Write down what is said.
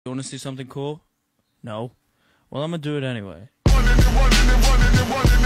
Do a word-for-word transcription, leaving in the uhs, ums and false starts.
You want to see something cool? No? Well, I'm gonna do it anyway.